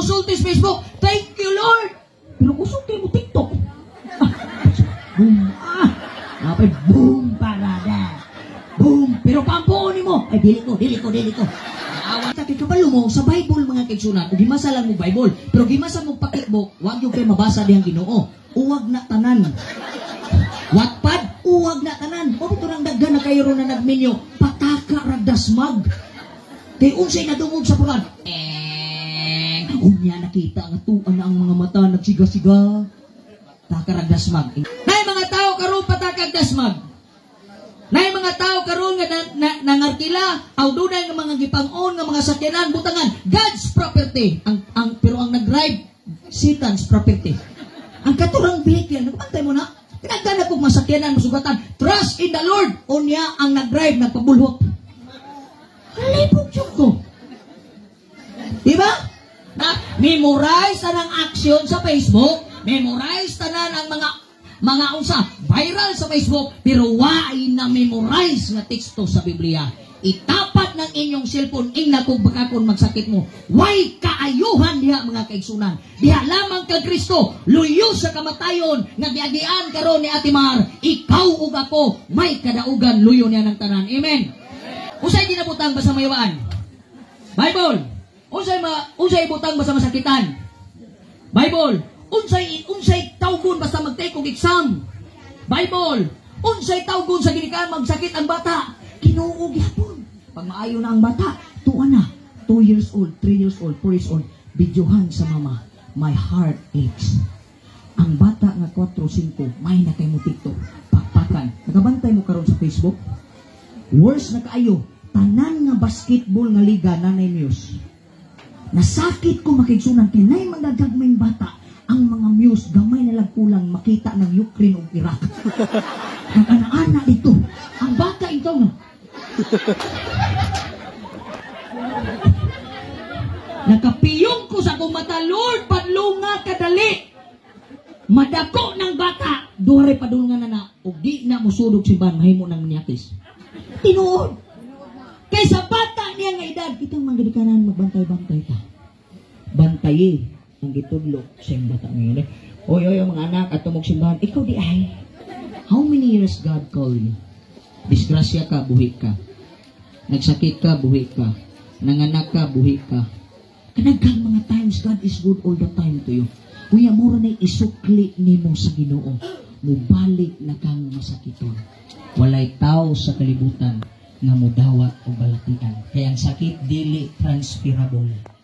musulti sa Facebook. Thank you, Lord. Pero kusulti mo TikTok. Boom. Napay boom parada. Boom. Pero pampunin mo. Ay, dili ko. Awan taki kabalo mo sa Bible mga kaigsunan. Kung gimasa lang mo Bible, pero gimasa mo pakitbook, wag yung kayo mabasa diyang Ginoo. Uwag na tanan. Wattpad, uwag na tanan. O ito nang daghan na kayo ron na nagminyo, pataka ragdasmag. Kay unsay nadungog sa Quran. Unya nakita nga tuan na ang mga mata nagsiga-siga. Takaragdasmag. Nay mga tao karon patakagdasmag. Nay mga tao karon nga nangarkila aw dunay nga mga gipang-on nga mga sakyanan butangan God's property pero ang nag-drive Satan's property. Ang katurang vehicle nagpantay mo na pinagdana kog masakyanan masugatan trust in the Lord unya ang nag-drive nagpabulhot. Halipog jud ko. Diba? Memorize tanang action sa Facebook, memorize tanan ang mga unsa viral sa Facebook pero waay na memorize nga teksto sa Biblia. Itapat ng inyong cellphone ingna kung bakakon magsakit mo. Way kaayuhan diha mga kaigsunan. Diha lamang kag Kristo luyo sa kamatayon nga giagian karon ni Ate Mar. Ikaw ug ako may kadaugan luyo niya ng tanan. Amen. Unsay ginabutang ba sa mayawaan? Bible. Unsay butang ba sa masakitan? Bible. Unsay tawgon basta mag-take og exam. Bible. Unsay tawgon sa ginikanan magsakit ang bata. Kinuog yapon. Pag maayo na ang bata, tuwa na. 2 years old, 3 years old, 4 years old. Bidyohan sa mama. My heart aches. Ang bata nga 4, 5, may na kay mo TikTok. Pakpakan. Nakabantay mo karon sa Facebook? Worse na kaayo. Tanan nga basketball nga liga nanay news. Nasakit ko makigsunan kay nay magagagmayng bata. Ang mga muse, gamay na lang kulang makita ng Ukraine o Iraq. Ang anak-anak dito. Ang bata ito na. Nakapiyong ko sa kong mata, Lord, padlunga kadali. Madako ng bata. Duhare padulungan na o di na musudog si Ban, mahimo ng manyakis. Tinuod. Kaysa bata niya nga edad, kitang magdikanan magbantay-bantay ka. Bantayi. Ang gitudlok sa bata ngayon. Oy, mga anak, at tumog simbahan, ikaw di ay. How many years God called you? Disgrasya ka, buhi ka. Nagsakit ka, buhi ka. Nanganak ka, buhi ka. Kanagang mga times, God is good all the time to you. Kuya, mura na isukli ni mo sa Ginoo. Mubalik na kang masakiton. Walay tao sa kalibutan na mudawat o balatian. Kaya ang sakit, dili transferable.